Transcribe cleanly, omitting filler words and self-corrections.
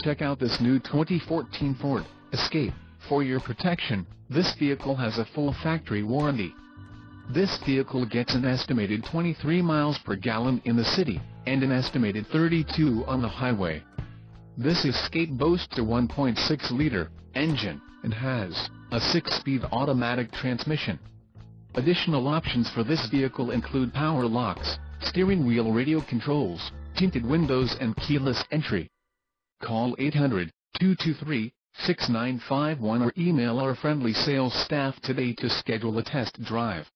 Check out this new 2014 Ford Escape. For your protection, this vehicle has a full factory warranty. This vehicle gets an estimated 23 miles per gallon in the city, and an estimated 32 on the highway. This Escape boasts a 1.6-liter engine, and has a 6-speed automatic transmission. Additional options for this vehicle include power locks, steering wheel radio controls, tinted windows and keyless entry. Call 800-223-6951 or email our friendly sales staff today to schedule a test drive.